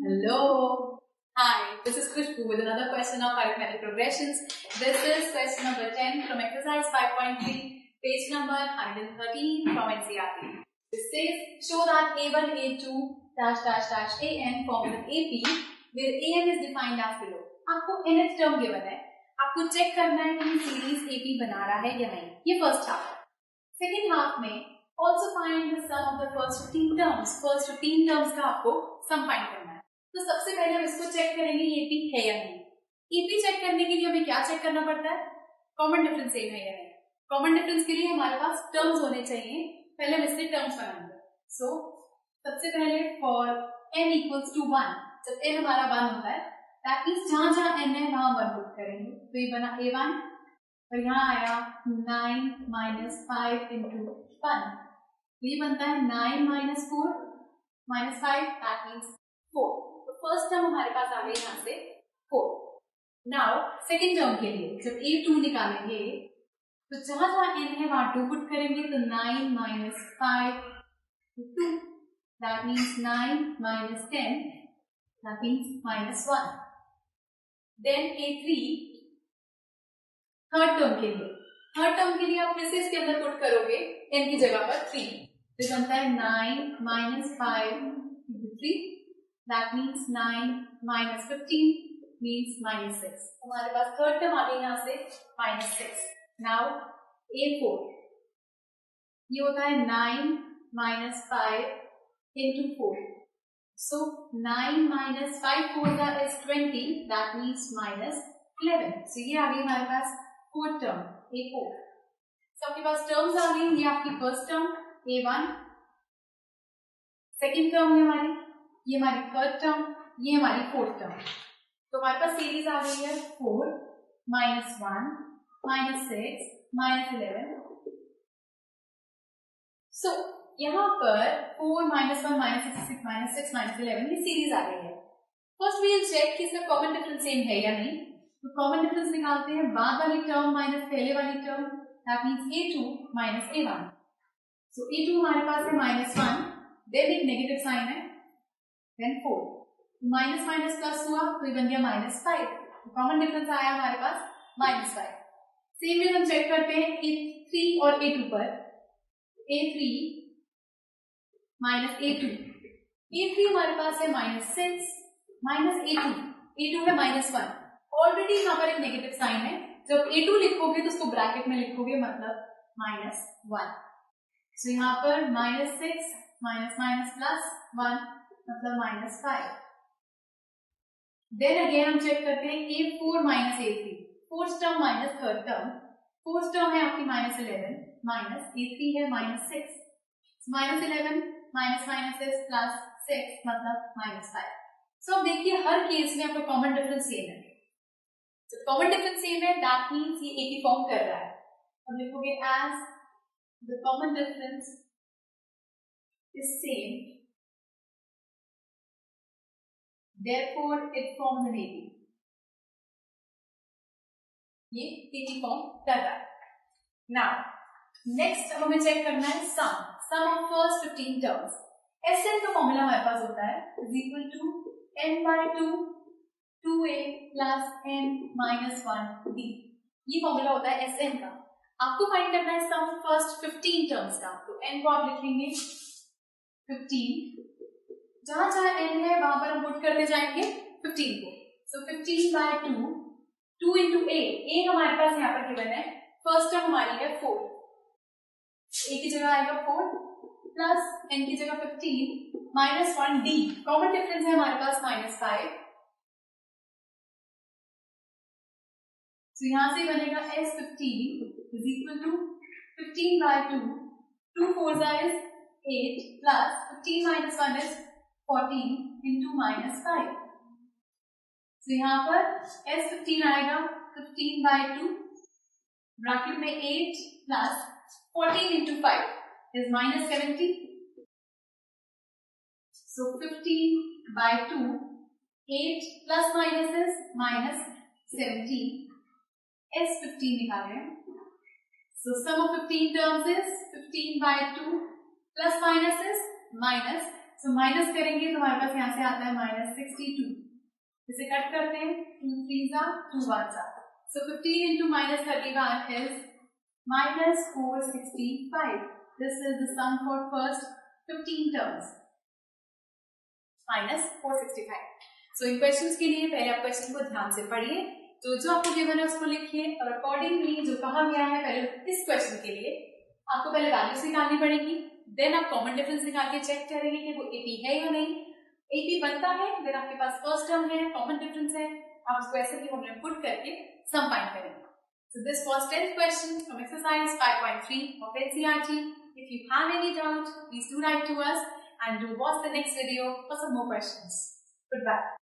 Hello. Hi, this is Khushbu with another question of arithmetic progressions. This is question number 10 from exercise 5.3, page number 113 from NCERT. This says, show that A1, A2, dash, dash, dash, AN forms an AP where AN is defined as below. आपको nth term given है, आपको check करना है कि series AP बना रहा है या नहीं. ये फर्स्ट हाफ है. सेकेंड हाफ में also find the sum of the first 15 terms. First 15 terms का आपको sum find करना है. तो सबसे पहले हम इसको चेक करेंगे ये AP है या नहीं. AP चेक करने के लिए हमें क्या चेक करना पड़ता है? कॉमन डिफरेंस सेम है या नहीं. कॉमन डिफरेंस के लिए हमारे पास टर्म्स होने चाहिए. पहले हम इसके टर्म्स बनाएंगे. सो सबसे पहले फॉर n इक्वल्स टू 1, जब n हमारा 1 होता है दैट मीन्स जहां जहां n है वहां 1 पुट करेंगे. तो ये बना A1 और यहाँ आया 9 माइनस 5 इंटू 1. ये बनता है 9 माइनस 4 माइनस 5 दैट मीन्स 4. तो फर्स्ट टर्म हमारे पास आ गई यहाँ से 4. नाउ सेकेंड टर्म के लिए जब A2 निकालेंगे तो जहां जहां n है वहां 2 पुट करेंगे. तो 9 minus 5 2 that means 9 minus 10 that means minus 1. Then A3 third term के लिए. थर्ड टर्म के लिए आप फिर से इसके अंदर पुट करोगे n की जगह पर 3. तो बनता है 9 minus 5 into 3 that means 9 minus 15 means minus 6. हमारे पास थर्ड टर्म आ गई यहाँ से माइनस 6. नाउ A4 ये होता है 9 माइनस 5 इंटू 4. सो 9 माइनस 5 4 का is 20 that means minus 11. So ये आ गई हमारे पास फोर्थ टर्म A4. तो आपके पास टर्म्स आ गई. ये आपकी first term A1, second term है हमारी, ये हमारी थर्ड टर्म, ये हमारी फोर्थ टर्म. तो हमारे पास सीरीज आ गई है 4 माइनस 1 माइनस 6 माइनस 11. सो यहाँ पर 4 माइनस 1 माइनस 6 माइनस 6 माइनस 11 ये सीरीज आ गई है. फर्स्ट वी विल चेक कि इसका कॉमन डिफरेंस सेम है या नहीं. तो कॉमन डिफरेंस निकालते हैं. बाद वाली टर्म माइनस पहले वाली term that means A2 minus A1. So A2 हमारे पास है माइनस 1, देन एक नेगेटिव साइन है, देन 4. माइनस माइनस प्लस हुआ तो ये बन गया माइनस 5. कॉमन डिफरेंस आया हमारे पास माइनस 5. सेम वे हम चेक करते हैं A3 और A2 पर. A3 minus A2. A3 हमारे पास है माइनस 6 माइनस A2 है माइनस 1. ऑलरेडी यहाँ पर एक नेगेटिव साइन है. जब A2 लिखोगे तो उसको ब्रैकेट में लिखोगे मतलब माइनस 1. सो यहाँ पर माइनस 6 माइनस माइनस प्लस 1 मतलब माइनस 5. देन अगेन हम चेक करते हैं A4 minus A3. Fourth term minus third term. Fourth term है आपकी माइनस 11 माइनस A3 है minus 6. Minus 11 minus minus 6 plus 6 मतलब माइनस 5. सो अब देखिए हर केस में आपका कॉमन डिफरेंस सेम है. तो कॉमन डिफरेंस सेम है दैट मीन्स ये AP फॉर्म कर रहा है. हम लिखोगे as the common difference is same therefore it forms an AP. ये AP फॉर्म कर रहा है. नाउ नेक्स्ट अब हमें चेक करना है sum of first 15 terms. Sn का फॉर्मूला हमारे पास होता है is equal to n by 2 2a plus n minus 1b. ये फॉर्मूला होता है Sn का. आपको फाइंड करना है सम फर्स्ट 15 टर्म्स का. तो n को आप लिखेंगे 15. जहां जहां n है वहां पर हम पुट करते जाएंगे 15 को. सो 15 बाय 2 इंटू a हमारे पास यहाँ पर गिवन है. फर्स्ट टर्म हमारी है 4. a की जगह आएगा 4 प्लस n की जगह 15 माइनस 1d. कॉमन डिफरेंस है हमारे पास माइनस 5. तो यहां से बनेगा S15 is equal to 15 by 2 2 4 is 8 plus 15 minus 1 is 14 into minus 5. तो यहाँ पर S15 आएगा 15 बाय 2 ब्रैकेट में 8 plus 14 into 5 is minus 70. So 15 by 2 8 plus minus is minus 17. S15 निकालें. So sum of 15 terms is 15 by 2 plus minus is minus so minus करेंगे तो हमारे पास यहाँ से आता है -62. इसे कट करते हैं, 2 3s are 2 1s are. So 15 into -31 is -465. This is the sum for first 15 terms. -465. So in questions के लिए पहले आप क्वेश्चन को ध्यान से पढ़िए, तो जो आपको गिवन है उसको लिखिए और अकॉर्डिंगली जो कहा गया है पहले इस क्वेश्चन के लिए आपको पहले वैल्यूज निकालनी पड़ेगी, देन आप कॉमन डिफरेंस निकाल के चेक करेंगे कि वो एपी है या नहीं. एपी बनता है, देन आपके पास फर्स्ट टर्म है, कॉमन डिफरेंस है, आप उसको ऐसे ही फॉर्मूला में पुट करके सम फाइंड करेंगे. So this was 10th question from exercise 5.3 of NCERT. If you have any doubt, please do write to us and do watch the next video for some more questions. Goodbye.